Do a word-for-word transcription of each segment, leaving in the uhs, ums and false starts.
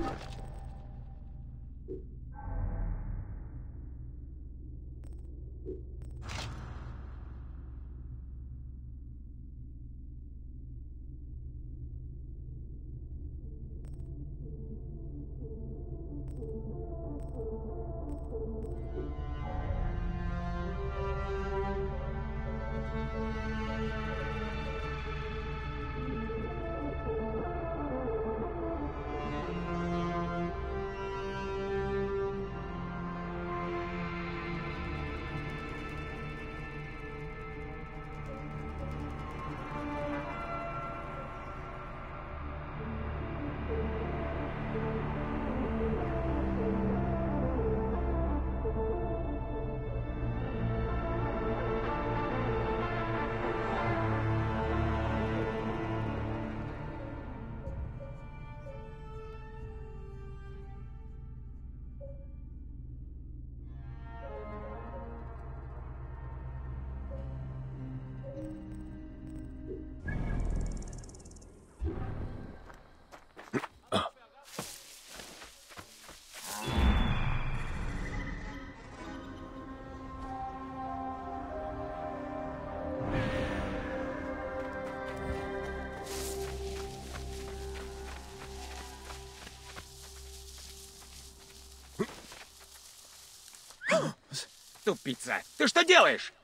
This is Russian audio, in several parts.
Тупица! Ты что делаешь?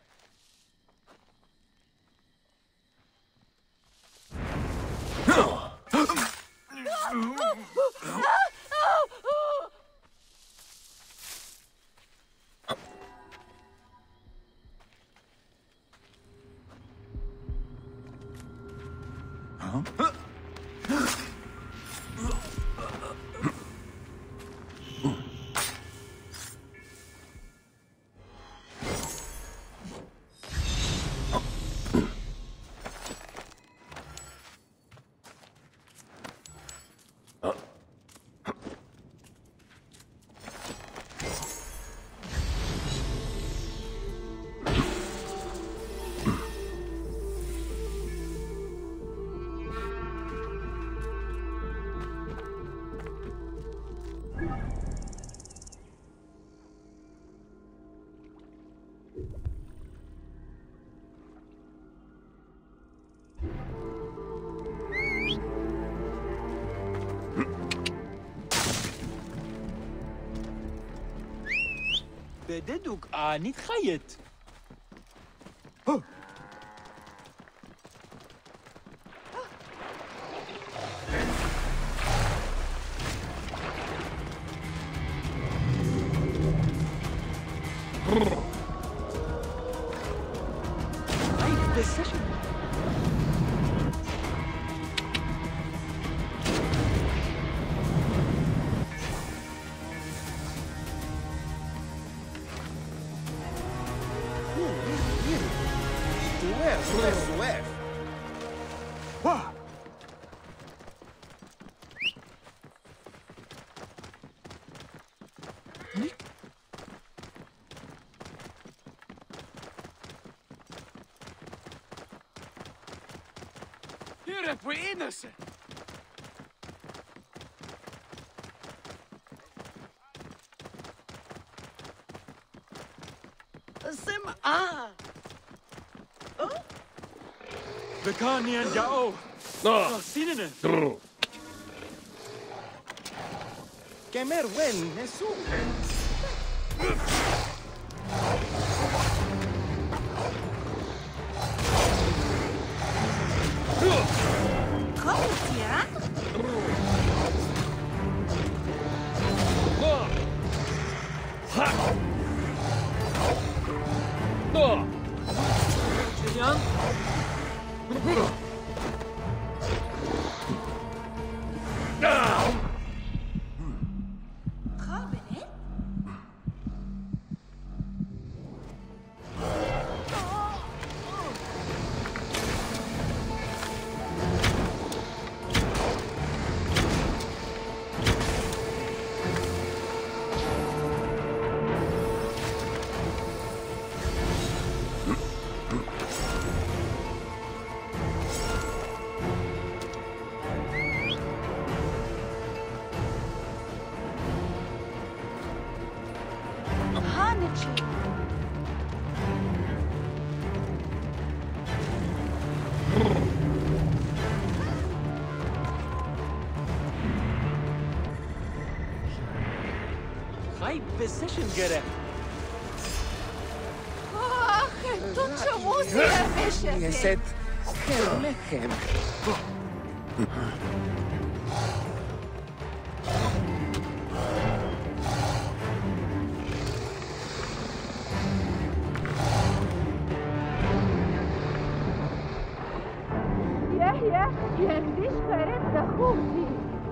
بددك آني خيط. You're pretty innocent. سمعة. بكاني أنجأو. No. سيننا. كمر وين نسوق. нечий. Хай безсешен гере. Ах, то чому з'явишся? Ieset Herlechem. יחיה, ינדיש חרב דחופי.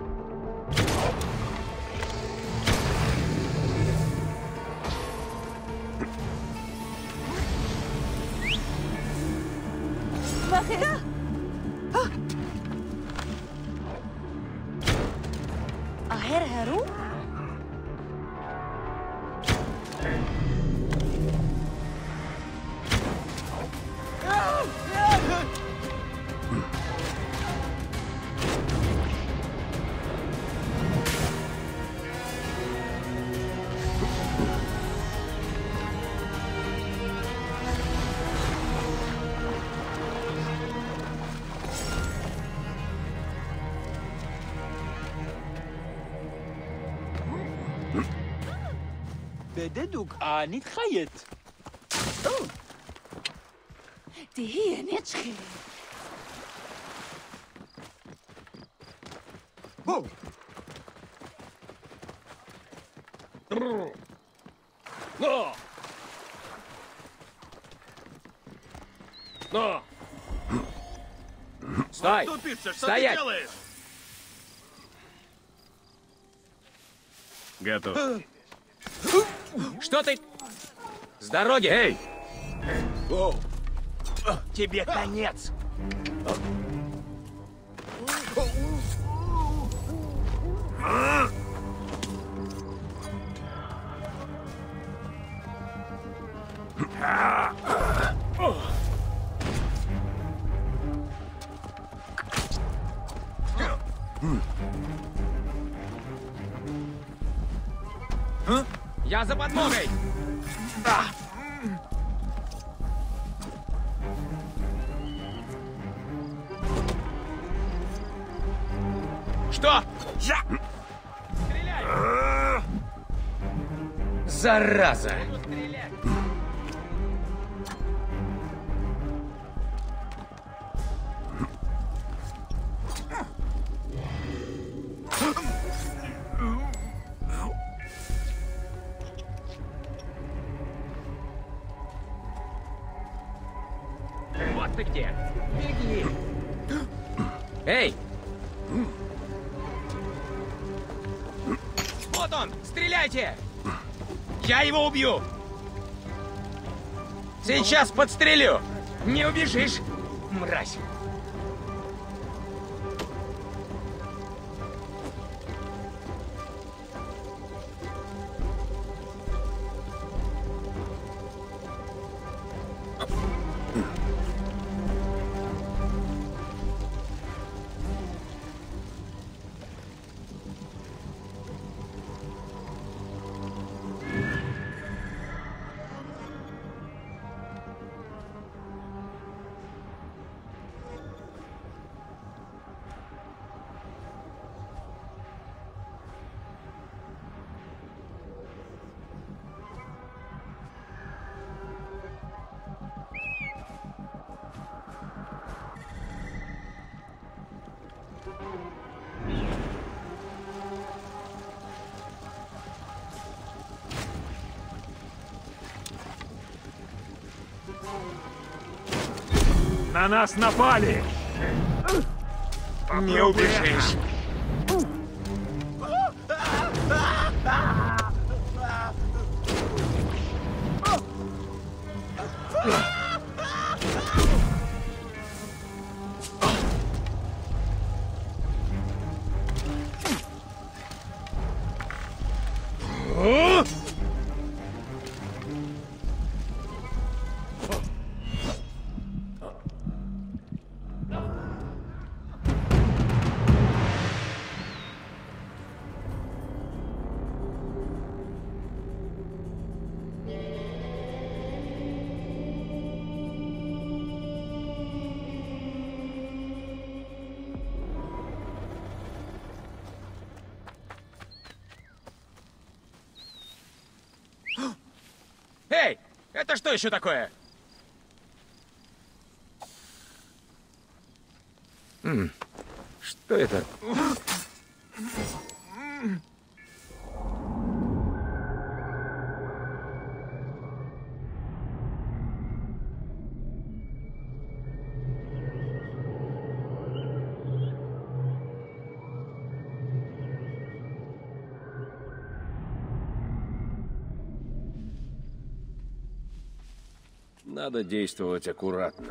מחירה! ההר הרו? בדדוק, אני חיית. תהיה נצ'חי. Но! Но! Стой! Тупица, что Стоять! ты делаешь? Готов. Что ты? С дороги, эй! Тебе конец! Я за подмогой! Что? Я! Стреляй! Зараза! Вот ты где! Беги! Эй! Вот он! Стреляйте! Я его убью! Сейчас подстрелю! Не убежишь, мразь! На нас напали! Не убежишь! Эй, это что еще такое? М, Что это? Надо действовать аккуратно.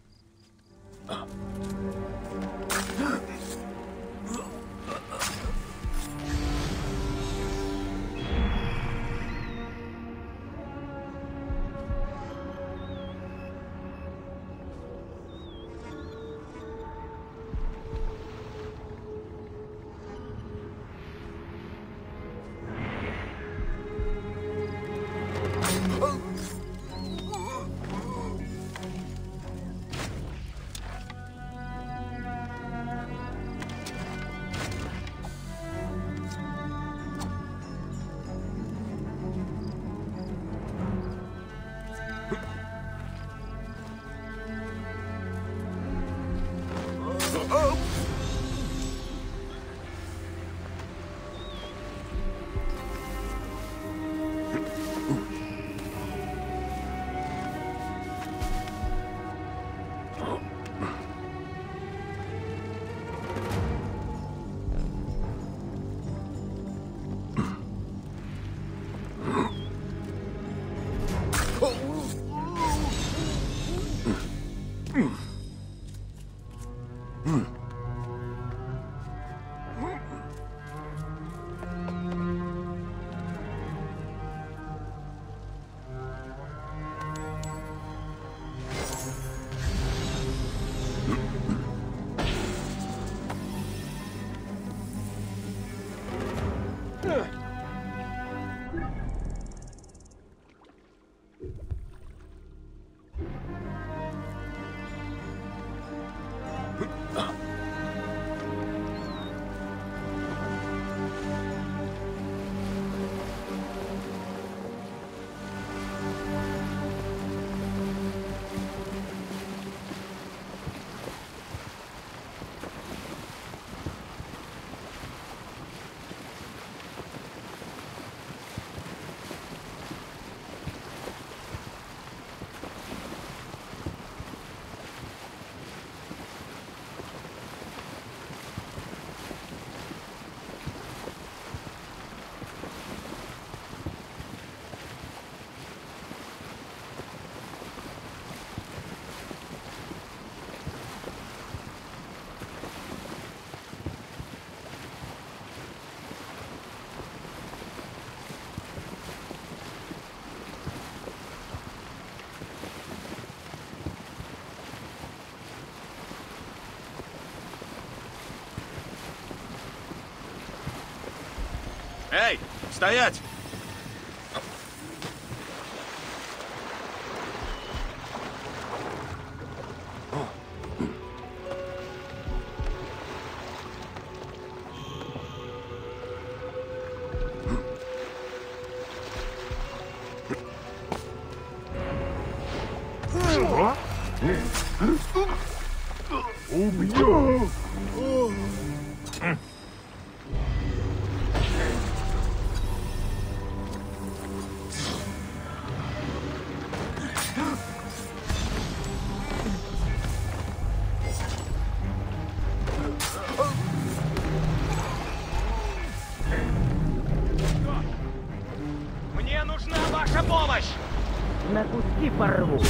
Эй, стоять! Убью! Мне нужна ваша помощь! На куски порву.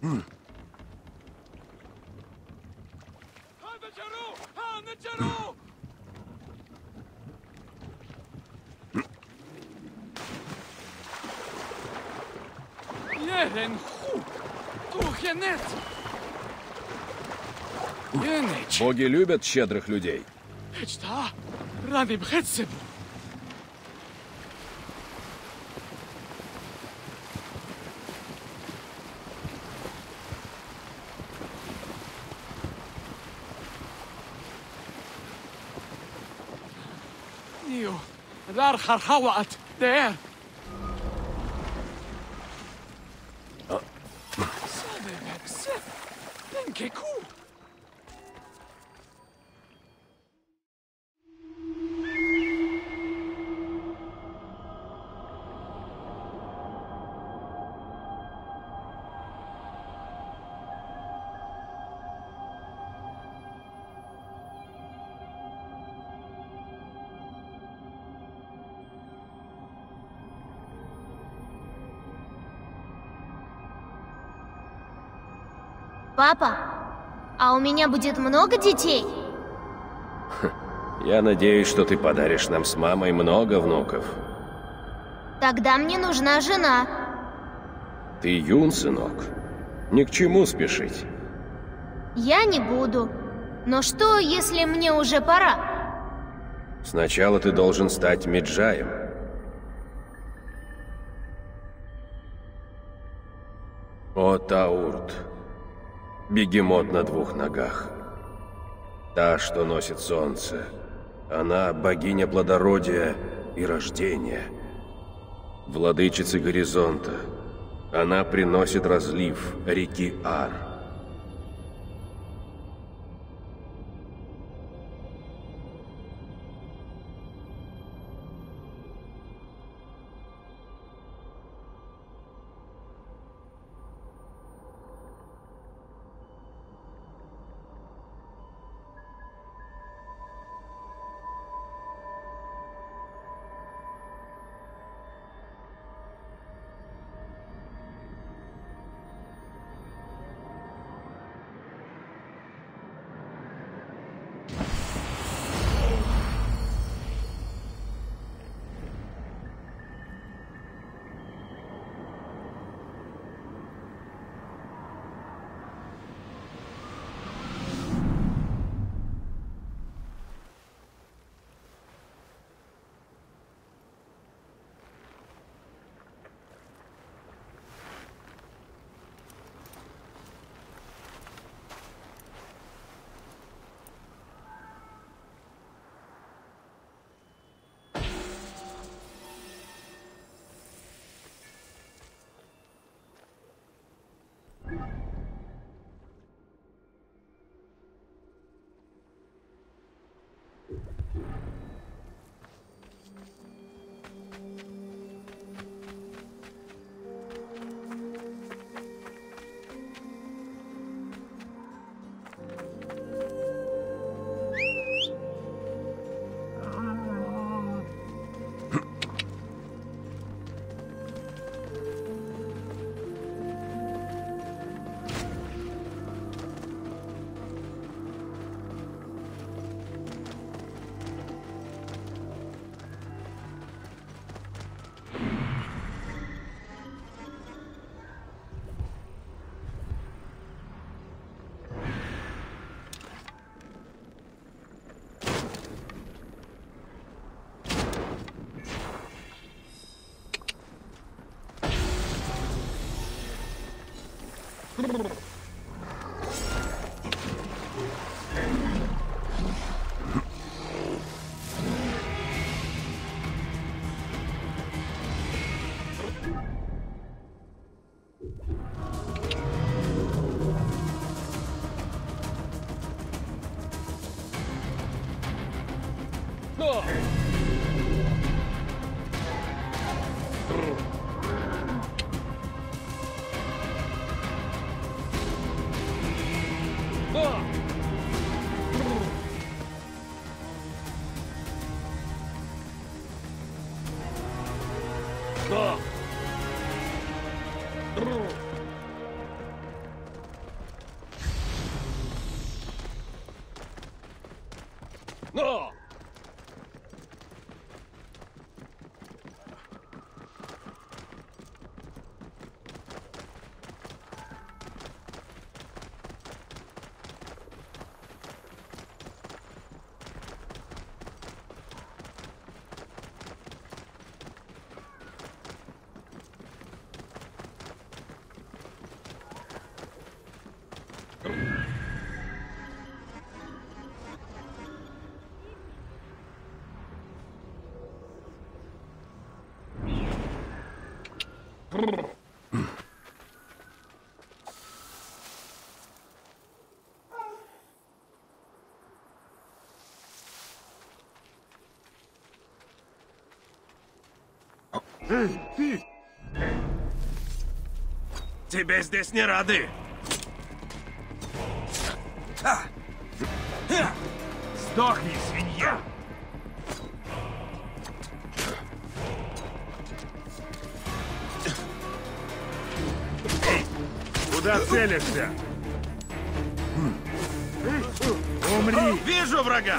Боги любят щедрых людей. Daar gaat der. Папа, а у меня будет много детей? Я надеюсь, что ты подаришь нам с мамой много внуков. Тогда мне нужна жена. Ты юн, сынок. Ни к чему спешить. Я не буду. Но что, если мне уже пора? Сначала ты должен стать меджаем. О, Таурт. Бегемот на двух ногах. Та, что носит солнце. Она богиня плодородия и рождения. Владычица горизонта. Она приносит разлив реки Ар. Эй, ты! Тебе здесь не рады. Сдохни, свинья! Куда целишься? Умри! Вижу врага!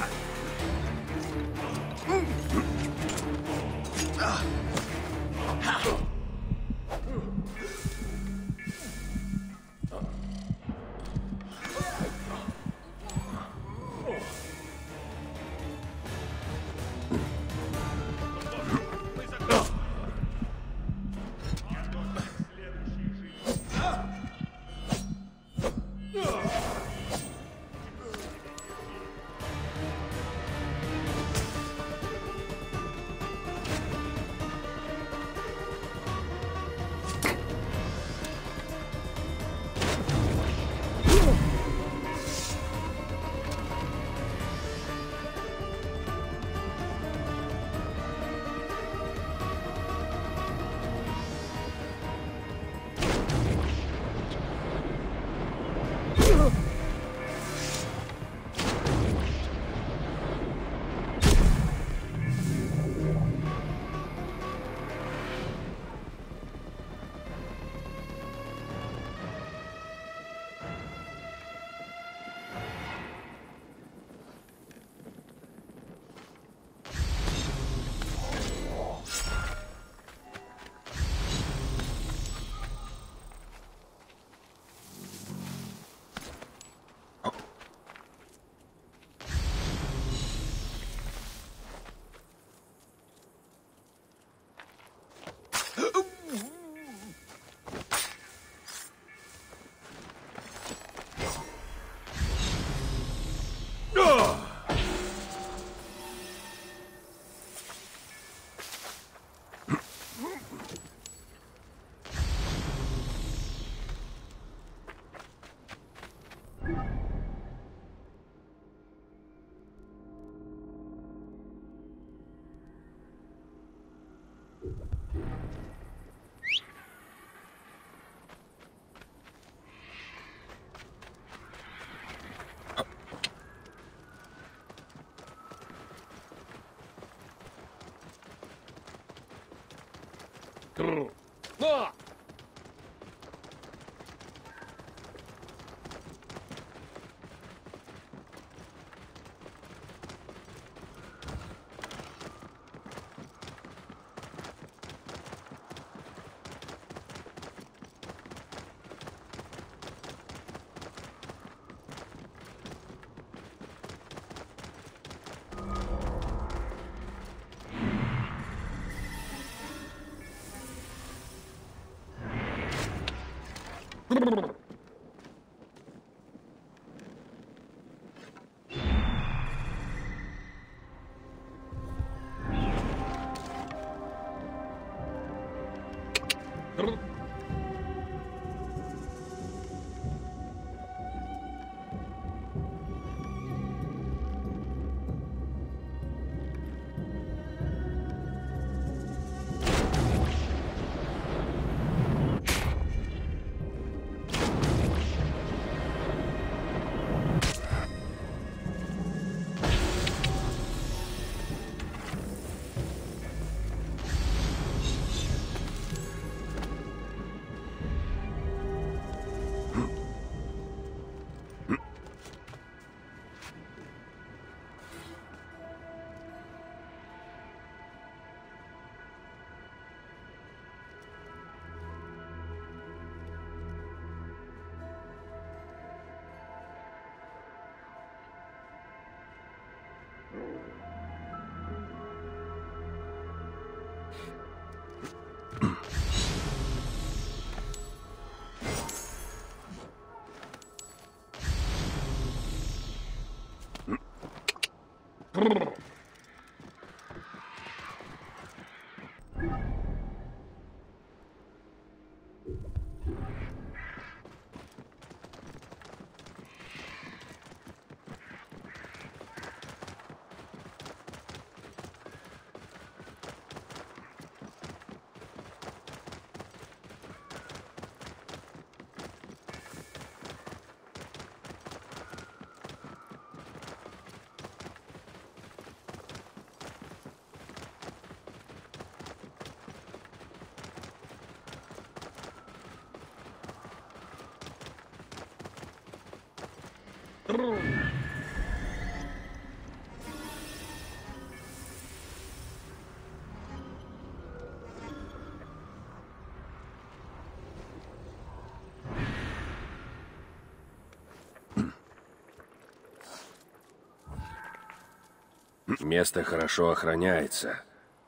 Место хорошо охраняется.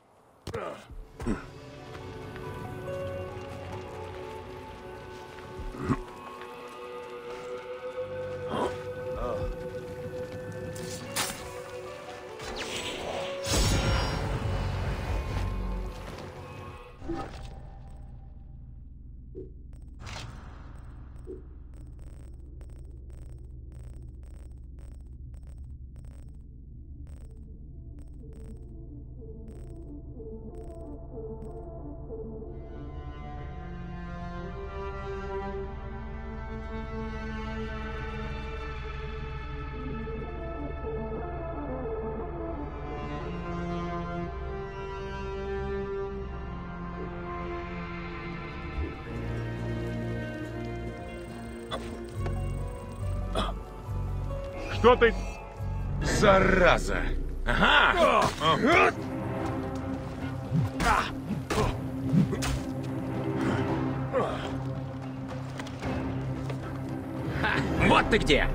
Что ты... Зараза! Ага! Ага. Ха, вот ты где!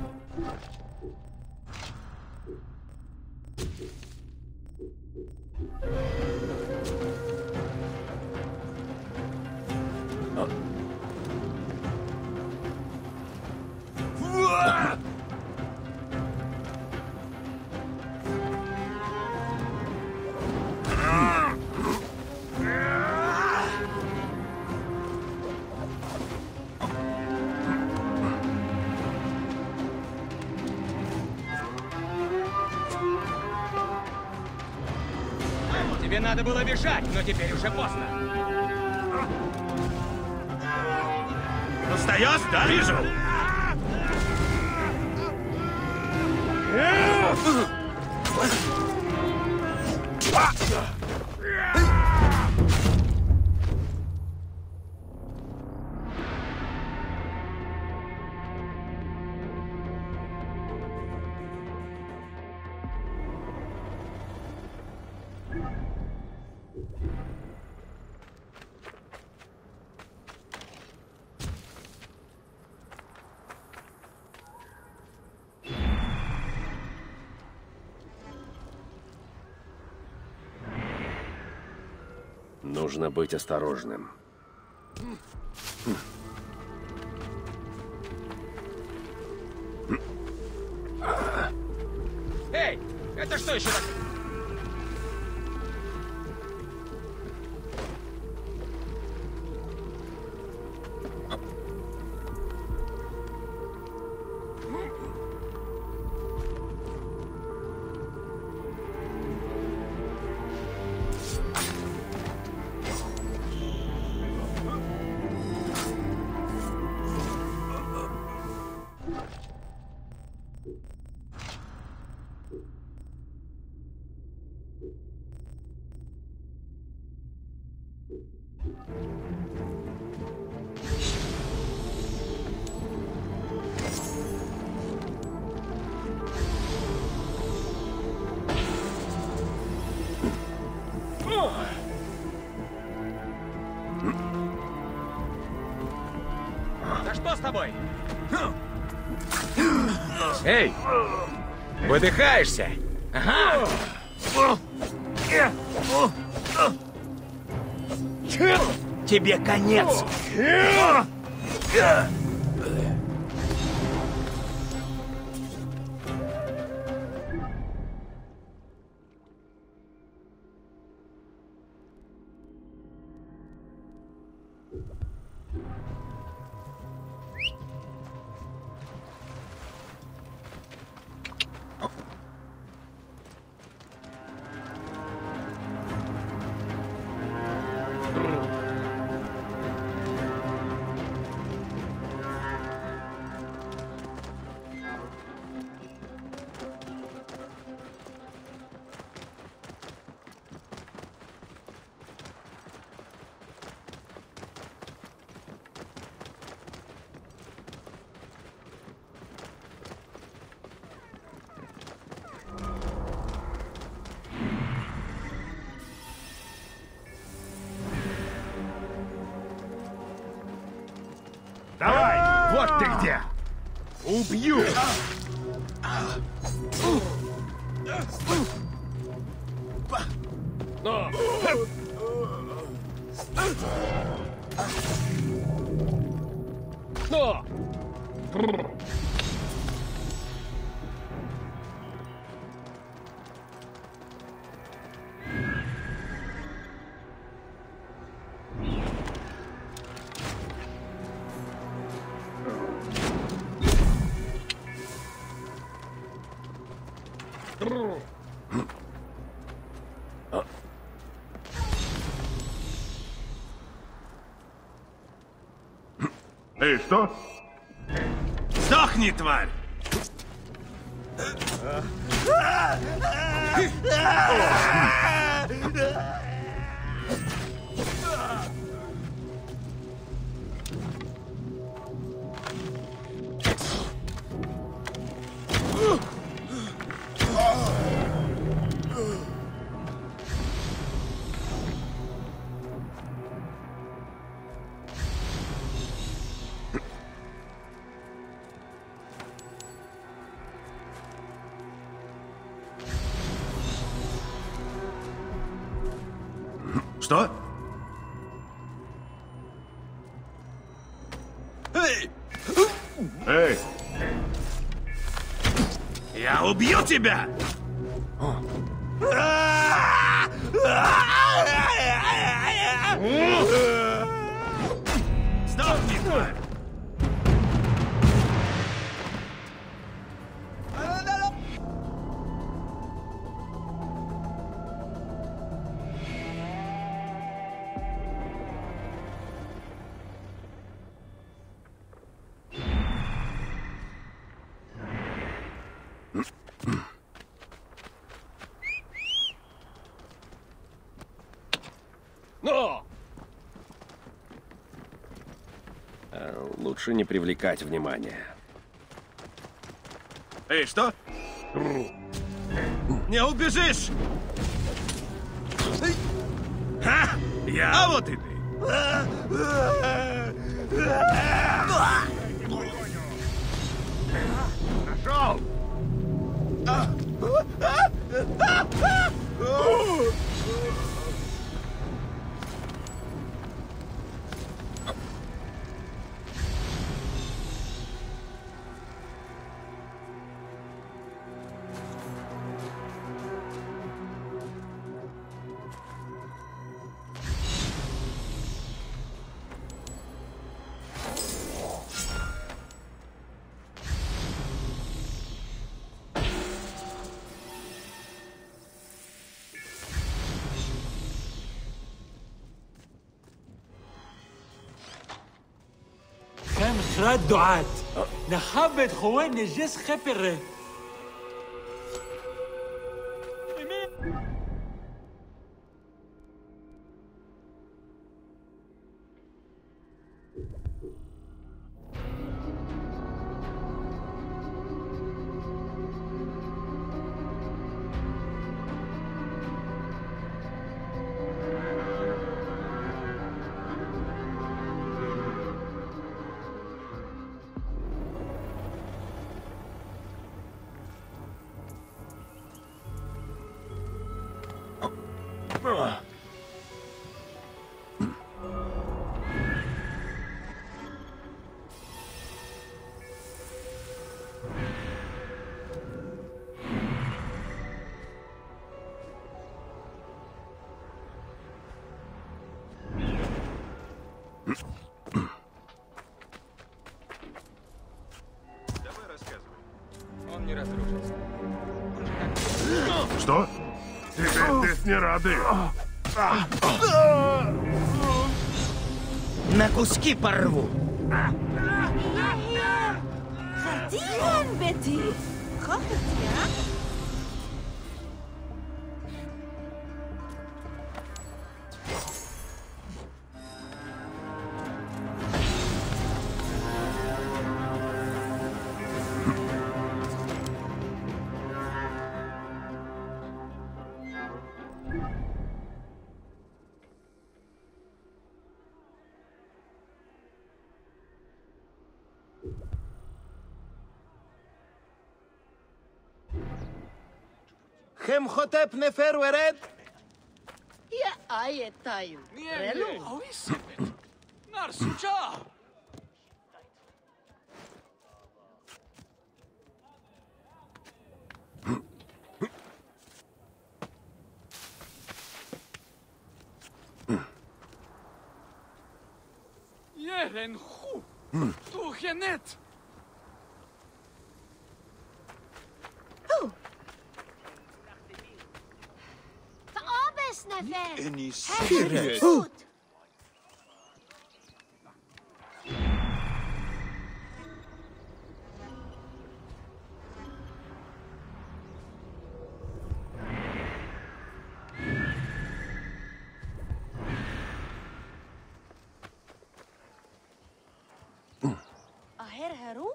Тебе надо было бежать, но теперь уже поздно. Устаешь, да? Вижу! Нужно быть осторожным. Эй, это что еще такое? Да что с тобой? Эй! Выдыхаешься? Ага! Тебе конец! Вот ты где! Убью! Но! Но! Эй, что? Сдохни, тварь! Что? Эй! Эй! Я убью тебя! Сдохни, тварь! Но! А, лучше не привлекать внимания. Эй, что? Не убежишь! Ха! Я? А вот и ты! Нашел! خم خرد دعات نخبت خوان نجس خبره Он не разрушится. Что? Тебе здесь не рады. На куски порву. خديها بنتي خافت يا חמחוטפ נפר ורד? יא איי תאיו. רלו. Narsucha! Jeren khu! Tu genet! Taobes, Nefer! Any Hey, serious? אהר הרו?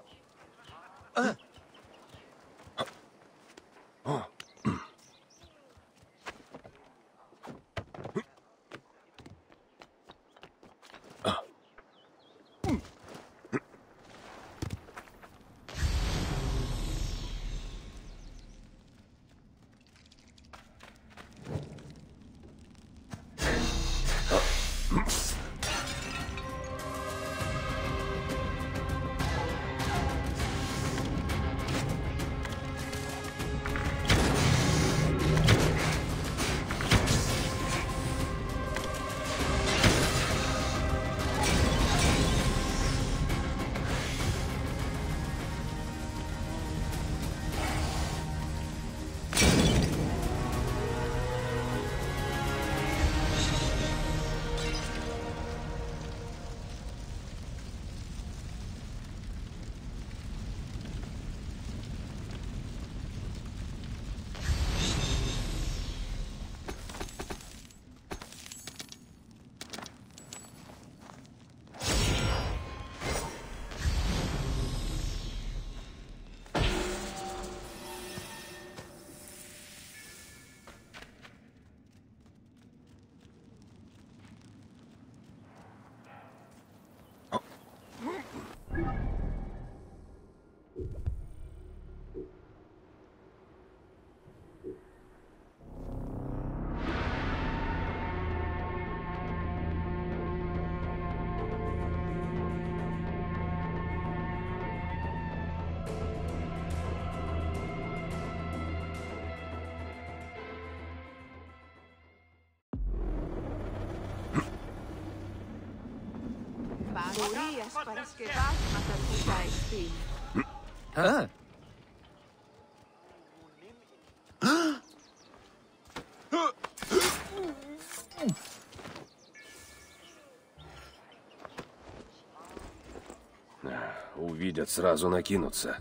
Μορίας παρασκευάσματα του τα εστίν. А? Увидят, сразу накинутся.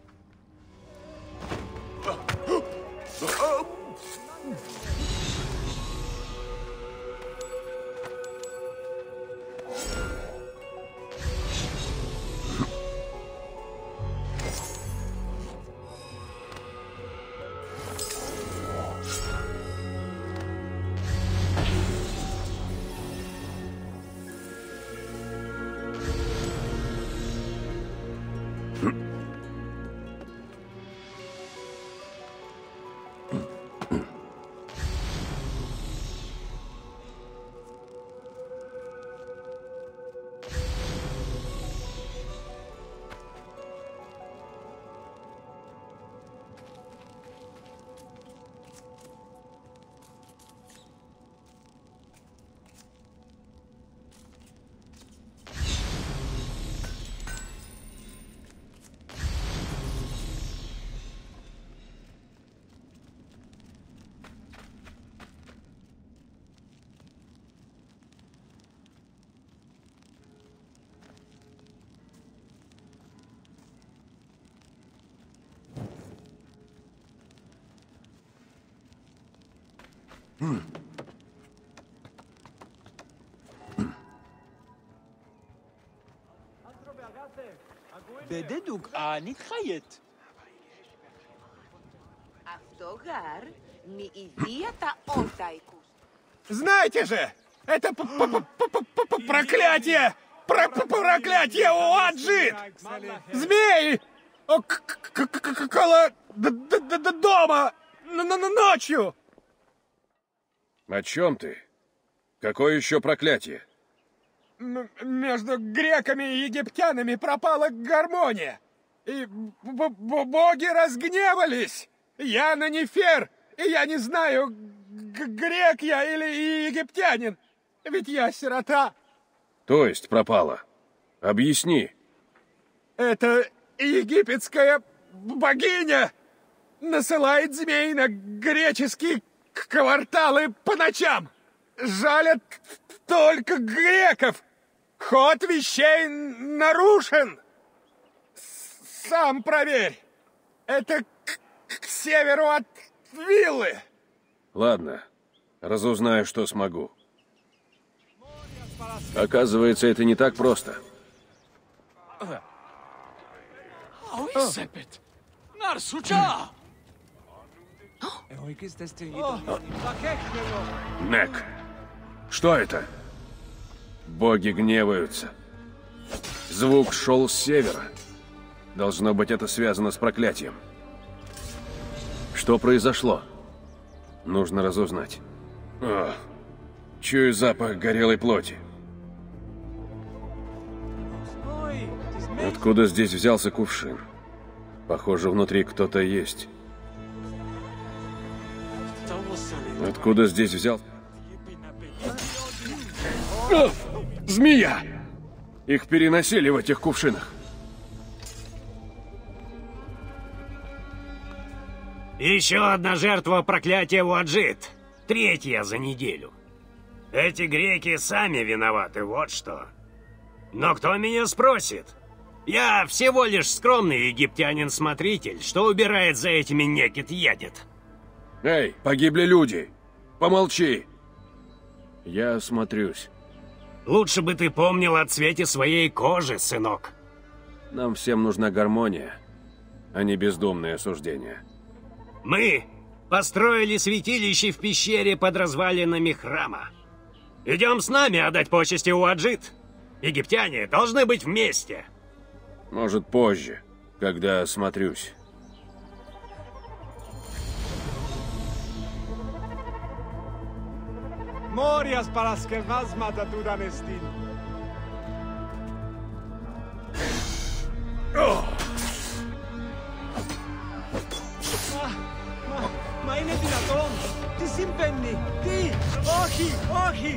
בדדוק, אני חיית. Αυτό γαρ μη ιδία τα όρτα οικούς. Знаете же, это п- п- п- п- п- проклятие! Про- п- проклятие Уаджит! Змей! О, к- к- к- к- Около д- д- д- д- дома! н- н- ночью. О чем ты? Какое еще проклятие? М- между греками и египтянами пропала гармония. И б- б- боги разгневались. Я Нанифер, и я не знаю, г- грек я или египтянин. Ведь я сирота. То есть пропала? Объясни. Это египетская богиня насылает змей на греческие к- кварталы по ночам. Жалят только греков. Ход вещей нарушен. С- Сам проверь. Это к, к северу от виллы. Ладно, разузнаю, что смогу. Оказывается, это не так просто. Auissepet! Narsucha! Нек, что это? Боги гневаются. Звук шел с севера. Должно быть, это связано с проклятием. Что произошло? Нужно разузнать. О, чую запах горелой плоти. Откуда здесь взялся кувшин? Похоже, внутри кто-то есть. Откуда здесь взял... О, змея! Их переносили в этих кувшинах. Еще одна жертва проклятия Уаджит. Третья за неделю. Эти греки сами виноваты, вот что. Но кто меня спросит? Я всего лишь скромный египтянин-смотритель, что убирает за этими некит едет. Эй, погибли люди! Помолчи! Я осмотрюсь. Лучше бы ты помнил о цвете своей кожи, сынок. Нам всем нужна гармония, а не бездумное осуждение. Мы построили святилище в пещере под развалинами храма. Идем с нами отдать почести Уаджит. Египтяне должны быть вместе. Может, позже, когда осмотрюсь. Morias paras que vazmata dudanestin. Ma είναι δυνατόν! Τι συμβαίνει! Τι! Όχι! Όχι!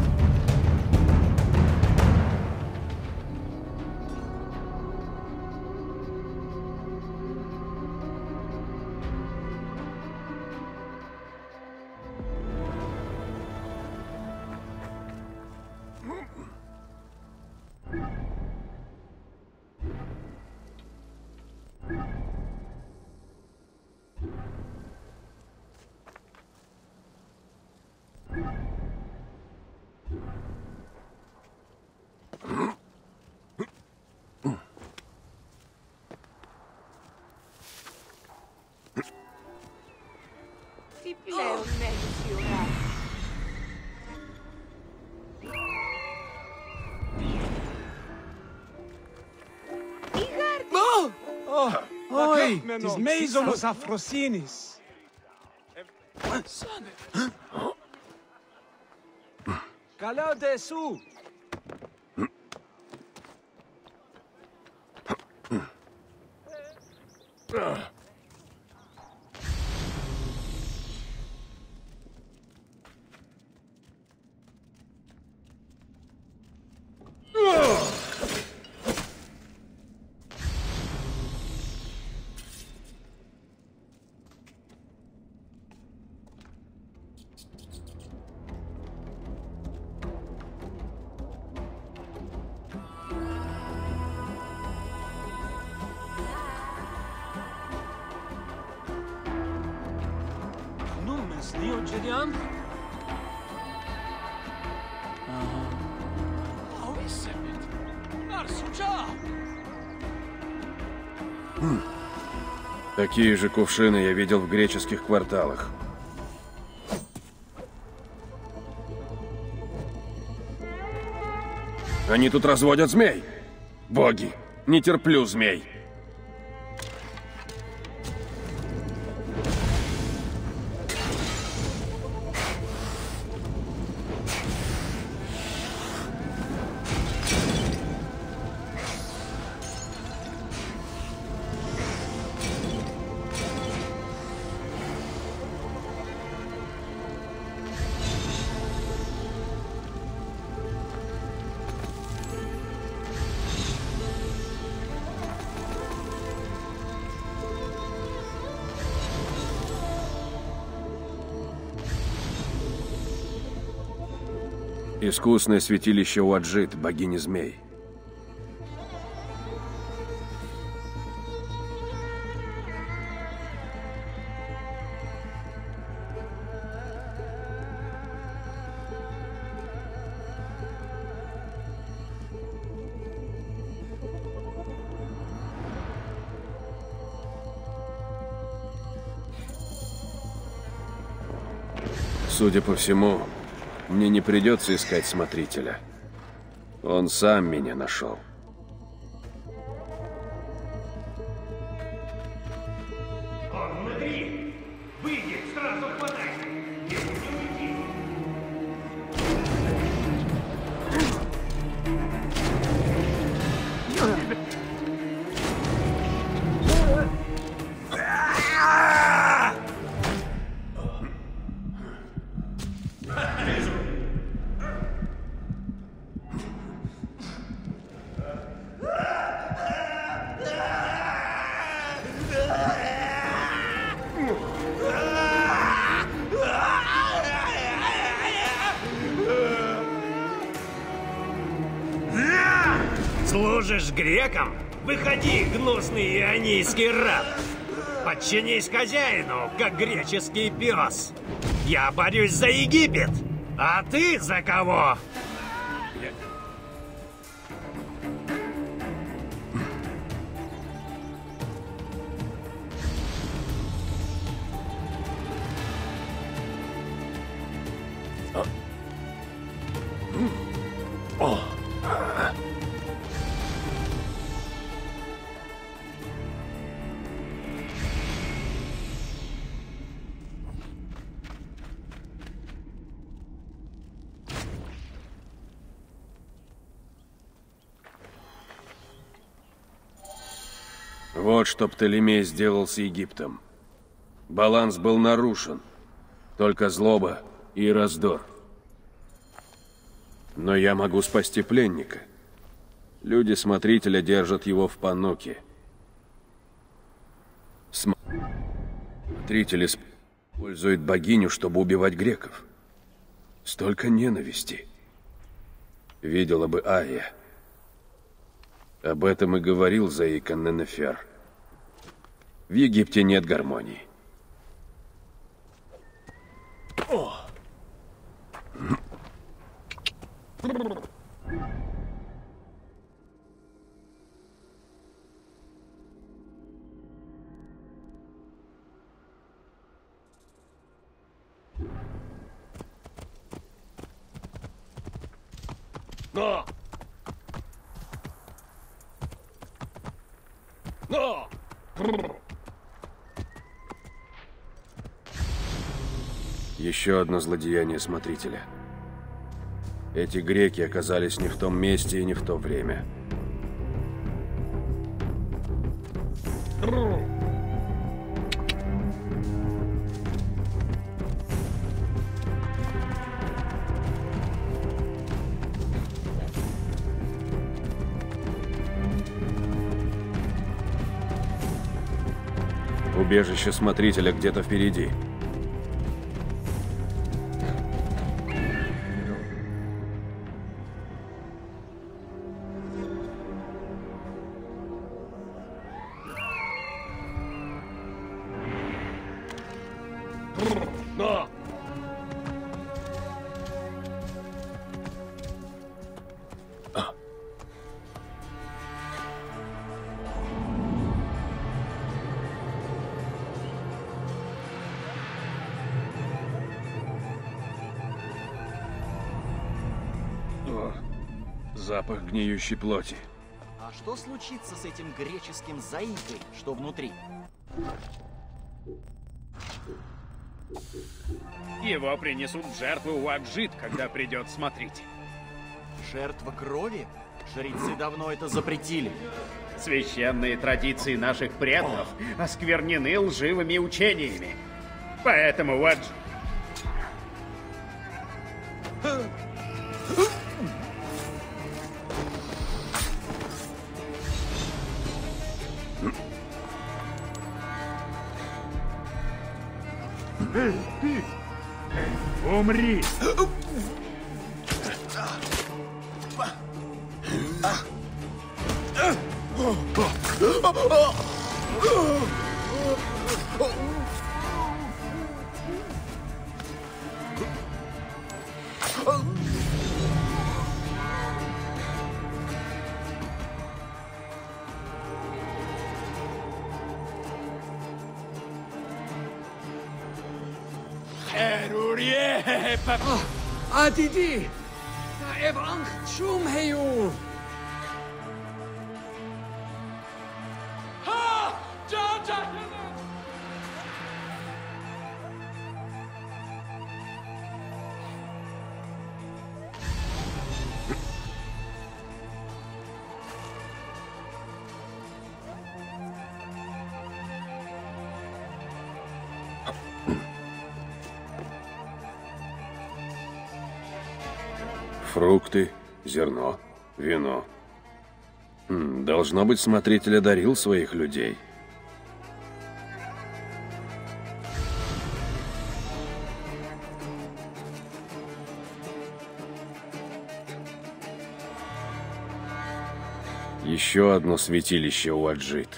Τι πλέον μένει η ώρα. Τι γάρτη. Όχι! Της μέιζονος αφροσύνης! Καλά ντε σου! Νίο Τζεριάν. Auissepet! Narsucha! Такие же кувшины я видел в греческих кварталах. Они тут разводят змей! Боги, не терплю змей! Искусное святилище Уаджит, богини змей. Судя по всему, мне не придется искать смотрителя. Он сам меня нашел. Он внутри! Выйди, сразу хватай! Служишь грекам? Выходи, гнусный ионийский раб! Подчинись хозяину, как греческий пес! Я борюсь за Египет! А ты за кого? Вот что Птолемей сделал с Египтом. Баланс был нарушен. Только злоба и раздор. Но я могу спасти пленника. Люди смотрителя держат его в понуке. Смотритель использует богиню, чтобы убивать греков. Столько ненависти. Видела бы Айя. Об этом и говорил Заикон Ненефер. В Египте нет гармонии. О! Но! Но! Еще одно злодеяние смотрителя. Эти греки оказались не в том месте и не в то время. Убежище смотрителя где-то впереди. Но! А. О, запах гниющей плоти. А что случится с этим греческим заикой, что внутри? Его принесут в жертву Уаджит, когда придет смотритель. Жертва крови? Жрецы давно это запретили. Священные традиции наших предков осквернены лживыми учениями. Поэтому Уаджит... Эй, ты! Умри! Erurie, papa. Adidi. Evang chum heyu. Ha! John Jackson. Фрукты, зерно, вино. М, должно быть, смотритель одарил своих людей. Еще одно святилище у Аджит.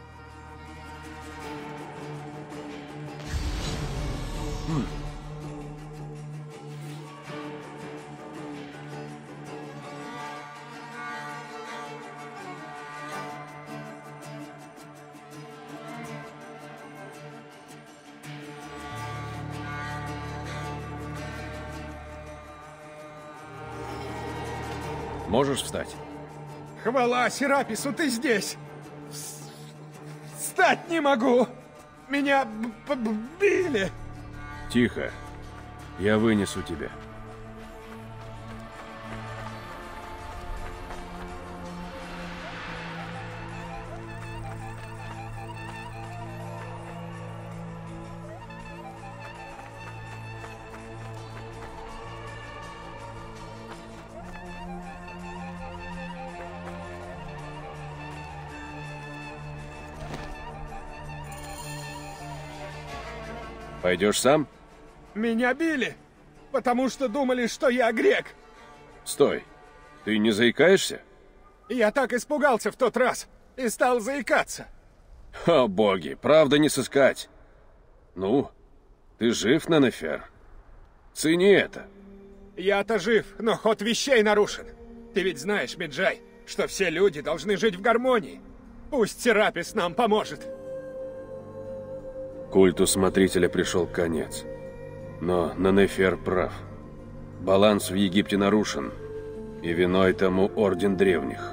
Можешь встать? Хвала Серапису, ты здесь! Встать не могу! Меня б -б били! Тихо. Я вынесу тебя. Пойдешь сам? Меня били, потому что думали, что я грек. Стой. Ты не заикаешься? Я так испугался в тот раз и стал заикаться. О, боги, правда не сыскать. Ну, ты жив, Ненефер? Цени это. Я-то жив, но ход вещей нарушен. Ты ведь знаешь, Меджай, что все люди должны жить в гармонии. Пусть Серапис нам поможет. Культу Смотрителя пришел конец. Но Ненефер прав. Баланс в Египте нарушен. И виной тому Орден Древних.